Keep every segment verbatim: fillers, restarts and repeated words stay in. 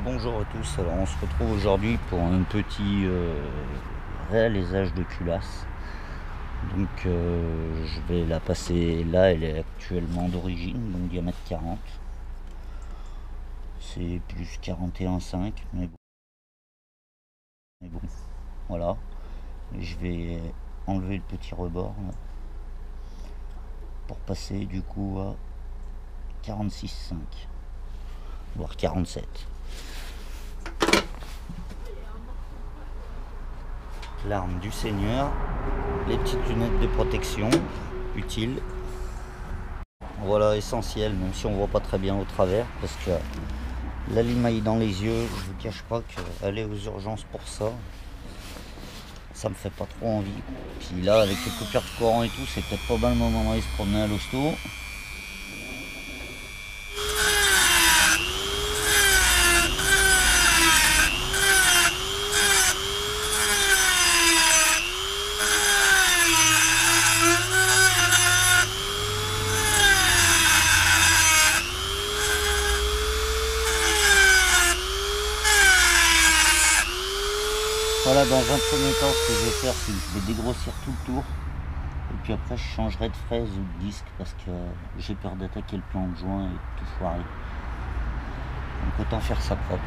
Bonjour à tous, alors on se retrouve aujourd'hui pour un petit euh, réalisage de culasse. Donc euh, je vais la passer là, elle est actuellement d'origine, donc diamètre quarante. C'est plus quarante et un virgule cinq, mais bon, mais bon, voilà. Je vais enlever le petit rebord là, pour passer du coup à quarante-six virgule cinq, voire quarante-sept. L'arme du Seigneur, les petites lunettes de protection utiles. Voilà, essentiel, même si on voit pas très bien au travers, parce que la limaille dans les yeux, je vous cache pas qu'aller aux urgences pour ça, ça me fait pas trop envie. Puis là, avec les coupures de courant et tout, c'est peut-être pas mal le moment d'aller se promener à l'hosto. Voilà, dans un premier temps, ce que je vais faire, c'est que je vais dégrossir tout le tour. Et puis après, je changerai de fraise ou de disque parce que j'ai peur d'attaquer le plan de joint et de tout foirer. Donc autant faire ça propre.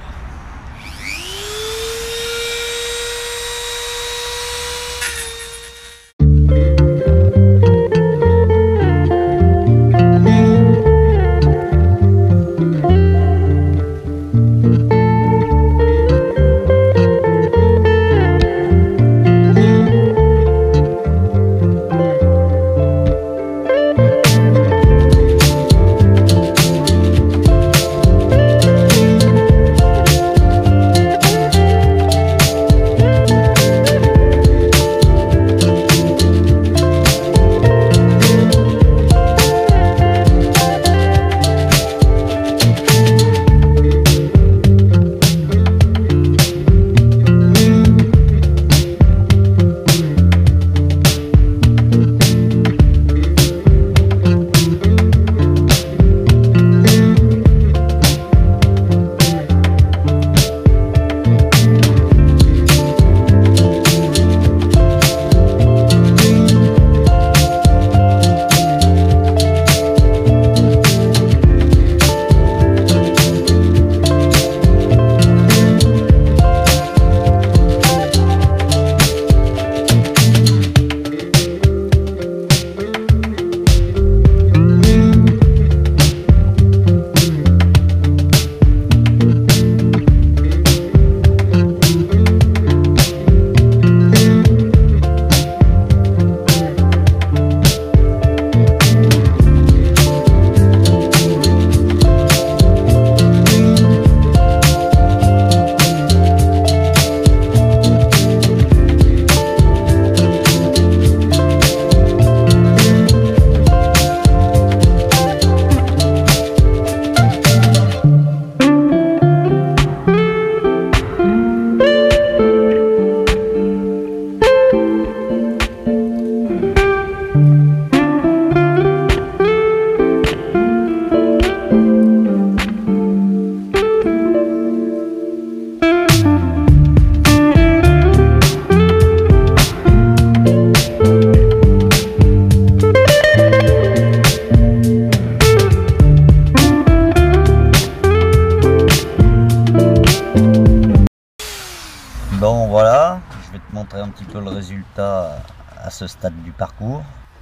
Bon voilà, je vais te montrer un petit peu le résultat à ce stade du parcours.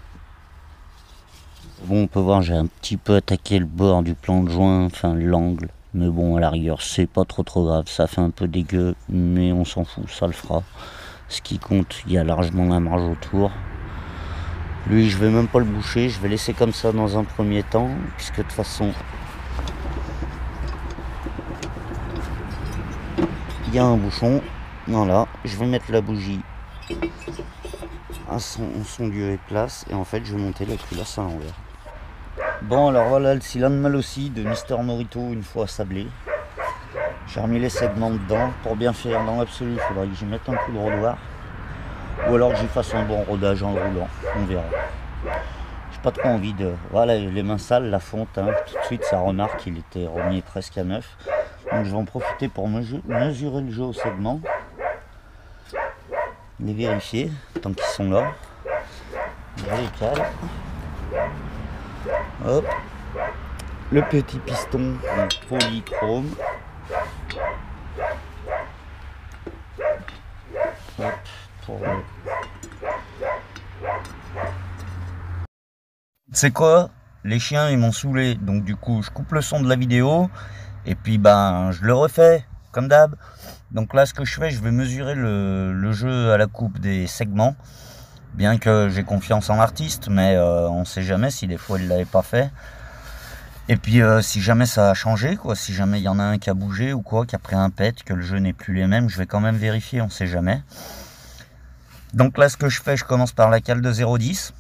Bon, on peut voir, j'ai un petit peu attaqué le bord du plan de joint, enfin l'angle. Mais bon, à la rigueur, c'est pas trop trop grave, ça fait un peu dégueu, mais on s'en fout, ça le fera. Ce qui compte, il y a largement la marge autour. Lui, je vais même pas le boucher, je vais laisser comme ça dans un premier temps, puisque de toute façon, il y a un bouchon. Voilà, je vais mettre la bougie à son, son lieu et place, et en fait, je vais monter la culasse à l'envers. Bon, alors voilà le cylindre mal aussi de Mister Morito une fois sablé. J'ai remis les segments dedans. Pour bien faire, dans l'absolu, il faudrait que j'y mette un coup de rodoir. Ou alors que j'y fasse un bon rodage en roulant, on verra. J'ai pas trop envie de... Voilà, les mains sales, la fonte, hein, tout de suite ça remarque, il était remis presque à neuf. Donc je vais en profiter pour mesurer le jeu au segment, les vérifier tant qu'ils sont là. Je les cale. Hop. Le petit piston en polychrome. Hop, pour le... C'est quoi? Les chiens ils m'ont saoulé, donc du coup je coupe le son de la vidéo et puis ben je le refais comme d'hab. Donc là ce que je fais, je vais mesurer le, le jeu à la coupe des segments, bien que j'ai confiance en l'artiste, mais euh, on sait jamais si des fois il l'avait pas fait. Et puis euh, si jamais ça a changé, quoi, si jamais il y en a un qui a bougé ou quoi, qui a pris un pet, que le jeu n'est plus les mêmes, je vais quand même vérifier, on sait jamais. Donc là ce que je fais, je commence par la cale de zéro virgule dix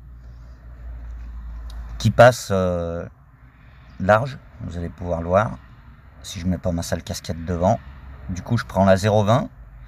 qui passe euh, large, vous allez pouvoir le voir si je mets pas ma sale casquette devant. Du coup je prends la zéro virgule vingt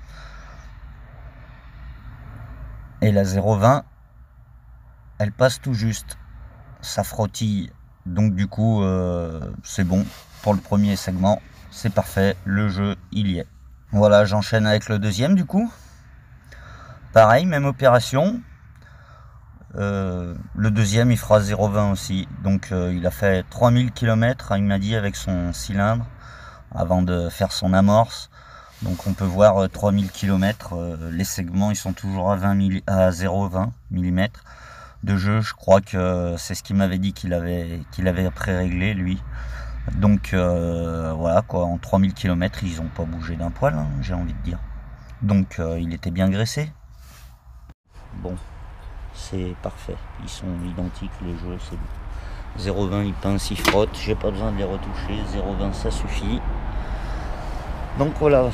et la zéro virgule vingt elle passe tout juste, ça frottille, donc du coup euh, c'est bon pour le premier segment, c'est parfait, le jeu il y est. Voilà, j'enchaîne avec le deuxième du coup, pareil, même opération. Euh, le deuxième il fera zéro virgule vingt aussi, donc euh, il a fait trois mille kilomètres, il m'a dit, avec son cylindre avant de faire son amorce. Donc on peut voir euh, trois mille kilomètres, euh, les segments ils sont toujours à, à zéro virgule vingt millimètres de jeu. Je crois que c'est ce qu'il m'avait dit qu'il avait, qu'il avait pré-réglé lui. Donc euh, voilà quoi, en trois mille kilomètres ils n'ont pas bougé d'un poil, hein, j'ai envie de dire. Donc euh, il était bien graissé. Bon, c'est parfait, ils sont identiques les jeux, c'est bon. zéro virgule vingt il pince, il frotte, j'ai pas besoin de les retoucher, zéro virgule vingt ça suffit. Donc voilà,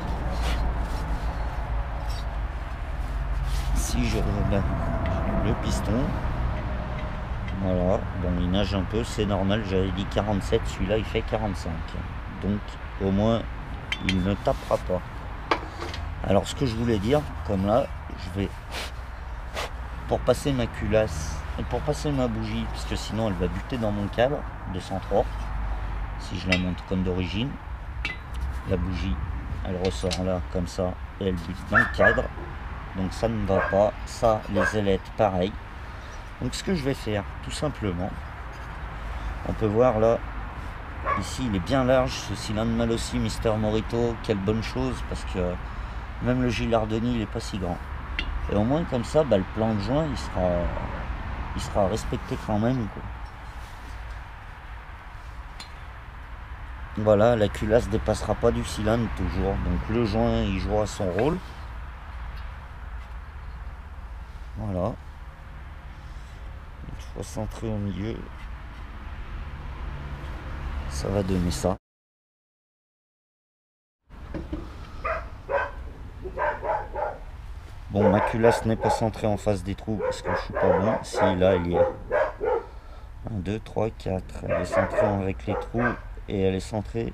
si je regarde le piston, voilà, bon il nage un peu, c'est normal, j'avais dit quarante-sept, celui-là il fait quarante-cinq, donc au moins il ne tapera pas. Alors ce que je voulais dire, comme là, je vais, pour passer ma culasse, et pour passer ma bougie, parce que sinon elle va buter dans mon cadre deux cent trois, si je la monte comme d'origine, la bougie elle ressort là comme ça et elle bute dans le cadre, donc ça ne va pas. Ça, les ailettes pareil. Donc ce que je vais faire tout simplement, on peut voir là ici il est bien large ce cylindre Malossi Mister Morito, quelle bonne chose, parce que même le Gilardoni il est pas si grand, et au moins comme ça bah, le plan de joint il sera il sera respecté quand même quoi. Voilà, la culasse dépassera pas du cylindre toujours, donc le joint il jouera son rôle. Voilà, une fois centré au milieu, ça va donner ça. Bon, ma culasse n'est pas centrée en face des trous parce que je suis pas bon. Si, là il y est. un, deux, trois, quatre. Elle est centrée avec les trous et elle est centrée.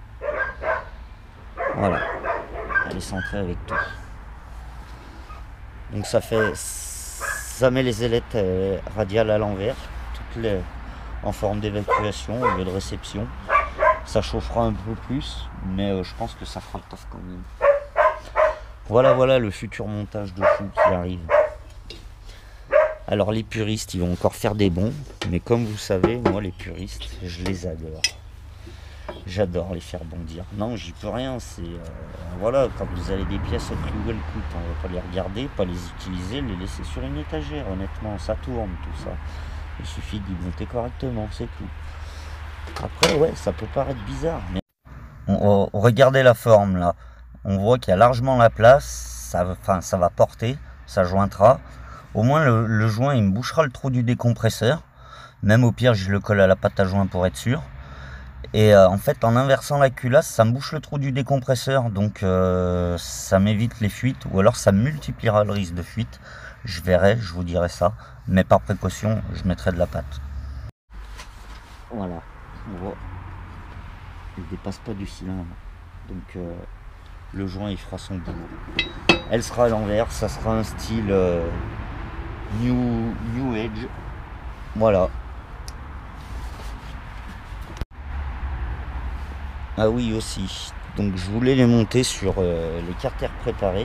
Voilà, elle est centrée avec tout. Donc ça fait, ça met les ailettes euh, radiales à l'envers, toutes les en forme d'évacuation au lieu de réception. Ça chauffera un peu plus, mais euh, je pense que ça fera le taf quand même. Voilà, voilà le futur montage de fou qui arrive. Alors les puristes, ils vont encore faire des bons, mais comme vous savez, moi les puristes, je les adore. J'adore les faire bondir. Non, j'y peux rien, c'est... Euh, voilà, quand vous avez des pièces au prix où elles coûtent, on va pas les regarder, pas les utiliser, les laisser sur une étagère, honnêtement, ça tourne tout ça. Il suffit d'y monter correctement, c'est tout. Après, ouais, ça peut paraître bizarre, mais... On, on, regardez la forme, là. On voit qu'il y a largement la place, ça, enfin, ça va porter, ça jointera. Au moins, le, le joint, il me bouchera le trou du décompresseur. Même au pire, je le colle à la pâte à joint pour être sûr. Et euh, en fait, en inversant la culasse, ça me bouche le trou du décompresseur. Donc, euh, ça m'évite les fuites. Ou alors, ça multipliera le risque de fuite. Je verrai, je vous dirai ça. Mais par précaution, je mettrai de la pâte. Voilà. On voit. Il ne dépasse pas du cylindre. Donc, euh, le joint, il fera son boulot. Elle sera à l'envers. Ça sera un style euh, new, new Age. Voilà. Ah oui aussi. Donc je voulais les monter sur euh, les carters préparés.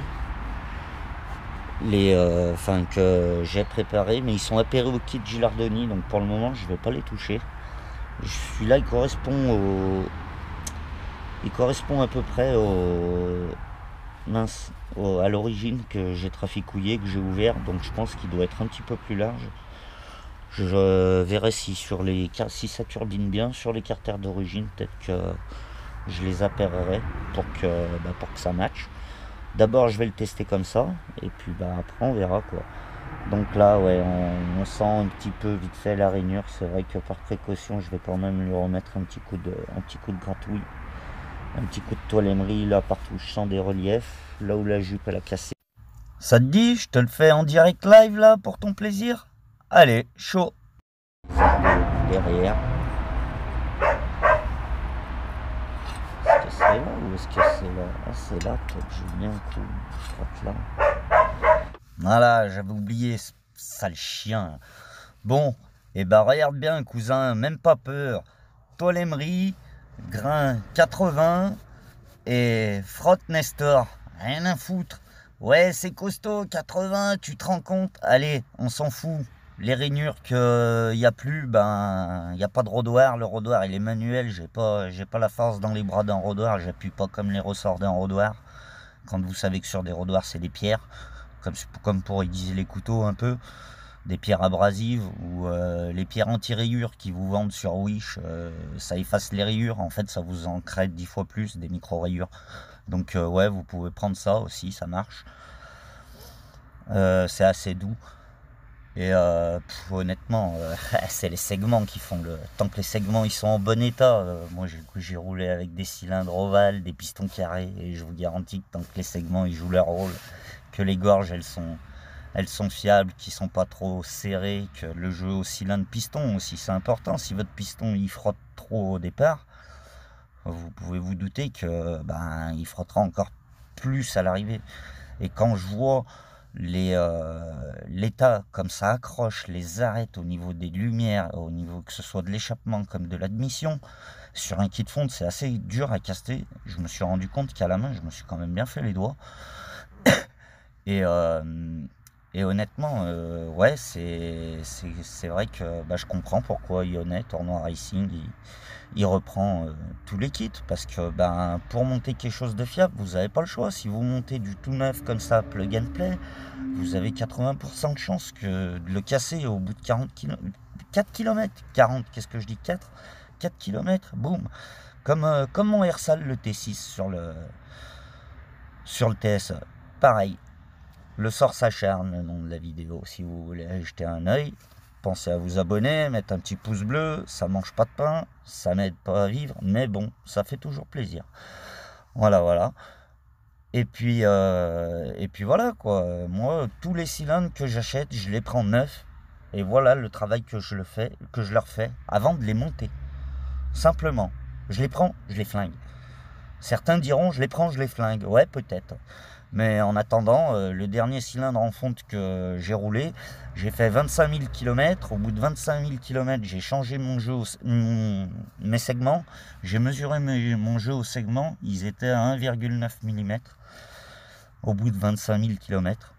Les, euh, enfin que j'ai préparés, mais ils sont appairés au kit Gilardoni, donc pour le moment je vais pas les toucher. Celui-là il correspond au. Il correspond à peu près au. Mince, au, à l'origine que j'ai traficouillé, que j'ai ouvert, donc je pense qu'il doit être un petit peu plus large. Je verrai si sur les si ça turbine bien sur les carters d'origine, peut-être que je les apparerai pour que, bah, pour que ça matche. D'abord je vais le tester comme ça, et puis bah, après on verra quoi. Donc là ouais on, on sent un petit peu vite fait la rainure. C'est vrai que par précaution je vais quand même lui remettre un petit coup de, un petit coup de gratouille, un petit coup de toile émery là partout où je sens des reliefs, là où la jupe elle a cassé. Ça te dit, je te le fais en direct live là pour ton plaisir? Allez, chaud. Derrière. Est-ce que c'est là ou est-ce que c'est là? Ah c'est là, peut-être j'ai mis un coup. Je crois que là. Voilà, j'avais oublié ce sale chien. Bon, et bah regarde bien cousin, même pas peur. Toile émery, grain quatre-vingts et frotte Nestor. Rien à foutre. Ouais, c'est costaud, quatre-vingts, tu te rends compte? Allez, on s'en fout. Les rainures qu'il n'y a plus, ben, il n'y a pas de rodoir. Le rodoir, il est manuel. J'ai pas, j'ai pas la force dans les bras d'un rodoir. J'appuie pas comme les ressorts d'un rodoir. Quand vous savez que sur des rodoirs, c'est des pierres. Comme, comme pour aiguiser les couteaux un peu. Des pierres abrasives ou euh, les pierres anti-rayures qui vous vendent sur Wish. Euh, ça efface les rayures. En fait, ça vous en crée dix fois plus, des micro-rayures. Donc euh, ouais, vous pouvez prendre ça aussi, ça marche. Euh, c'est assez doux. Et euh, pff, honnêtement, euh, c'est les segments qui font le... Tant que les segments ils sont en bon état, euh, moi j'ai roulé avec des cylindres ovales, des pistons carrés, et je vous garantis que tant que les segments ils jouent leur rôle, que les gorges elles sont, elles sont fiables, qu'ils sont pas trop serrés, que le jeu au cylindre piston aussi c'est important. Si votre piston il frotte trop au départ, vous pouvez vous douter que ben il frottera encore plus à l'arrivée. Et quand je vois les euh, l'état comme ça accroche, les arrête au niveau des lumières, au niveau que ce soit de l'échappement comme de l'admission, sur un kit fonte c'est assez dur à caster. Je me suis rendu compte qu'à la main je me suis quand même bien fait les doigts. Et euh, Et honnêtement, euh, ouais, c'est c'est vrai que bah, je comprends pourquoi Ionnet, Tournoi Racing, il, il reprend euh, tous les kits. Parce que ben, pour monter quelque chose de fiable, vous n'avez pas le choix. Si vous montez du tout neuf comme ça, plug and play, vous avez quatre-vingts pour cent de chance que de le casser au bout de quarante kilomètres. quatre kilomètres, quarante, qu'est-ce que je dis, quatre quatre kilomètres, boum. Comme, euh, comme mon Airsal, le T six sur le, sur le T S E. Pareil. Le sort s'acharne, le nom de la vidéo. Si vous voulez jeter un œil, pensez à vous abonner, mettre un petit pouce bleu. Ça mange pas de pain, ça m'aide pas à vivre, mais bon, ça fait toujours plaisir. Voilà, voilà. Et puis, euh, et puis voilà quoi. Moi, tous les cylindres que j'achète, je les prends neufs. Et voilà le travail que je le fais, que je leur fais avant de les monter. Simplement, je les prends, je les flingue. Certains diront, je les prends, je les flingue. Ouais, peut-être. Mais en attendant, euh, le dernier cylindre en fonte que j'ai roulé, j'ai fait vingt-cinq mille kilomètres. Au bout de vingt-cinq mille kilomètres, j'ai changé mon jeu, au, mon, mes segments. J'ai mesuré mes, mon jeu au segment. Ils étaient à un virgule neuf millimètres au bout de vingt-cinq mille kilomètres.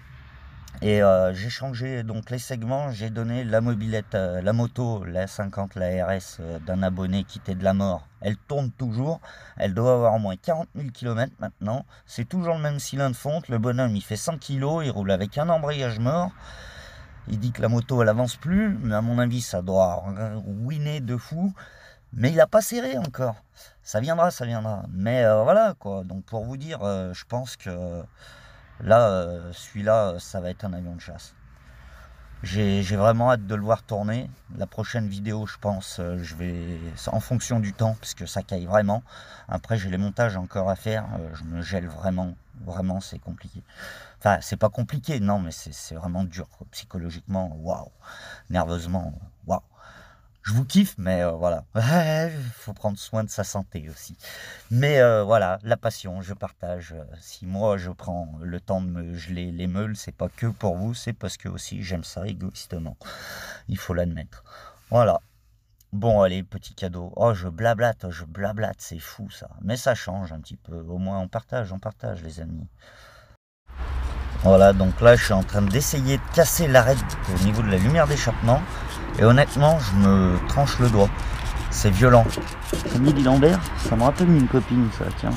Et euh, j'ai changé donc les segments, j'ai donné la mobilette, euh, la moto, la cinquante, la R S euh, d'un abonné qui était de la mort. Elle tourne toujours, elle doit avoir au moins quarante mille kilomètres maintenant. C'est toujours le même cylindre fonte, le bonhomme il fait cent kilos, il roule avec un embrayage mort. Il dit que la moto elle avance plus, mais à mon avis ça doit ruiner de fou. Mais il n'a pas serré encore. Ça viendra, ça viendra. Mais euh, voilà quoi, donc pour vous dire, euh, je pense que... Là, euh, celui-là, ça va être un avion de chasse. J'ai vraiment hâte de le voir tourner. La prochaine vidéo, je pense, euh, je vais... en fonction du temps, parce que ça caille vraiment. Après, j'ai les montages encore à faire. Euh, je me gèle vraiment. Vraiment, c'est compliqué. Enfin, c'est pas compliqué, non, mais c'est vraiment dur. Quoi. Psychologiquement, waouh. Nerveusement, waouh. Je vous kiffe, mais euh, voilà. Il faut prendre soin de sa santé aussi. Mais euh, voilà, la passion, je partage. Si moi, je prends le temps de me geler les meules, c'est pas que pour vous, c'est parce que aussi j'aime ça égoïstement. Il faut l'admettre. Voilà. Bon, allez, petit cadeau. Oh, je blablate, je blablate, c'est fou ça. Mais ça change un petit peu. Au moins, on partage, on partage, les amis. Voilà, donc là, je suis en train d'essayer de casser l'arête au niveau de la lumière d'échappement. Et honnêtement, je me tranche le doigt. C'est violent. Camille Lambert, ça me rappelle une copine, ça, tiens.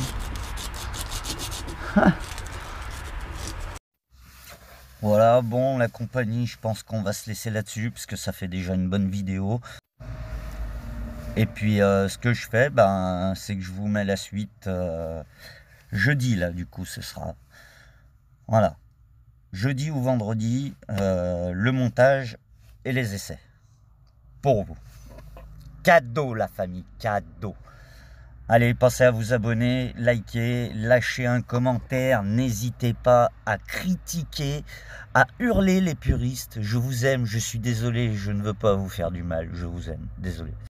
Voilà, bon, la compagnie, je pense qu'on va se laisser là-dessus, parce que ça fait déjà une bonne vidéo. Et puis, euh, ce que je fais, ben, c'est que je vous mets la suite euh, jeudi, là, du coup, ce sera. Voilà. Jeudi ou vendredi, euh, le montage et les essais. Pour vous. Cadeau, la famille, cadeau. Allez, pensez à vous abonner, liker, lâcher un commentaire. N'hésitez pas à critiquer, à hurler les puristes. Je vous aime, je suis désolé, je ne veux pas vous faire du mal. Je vous aime, désolé.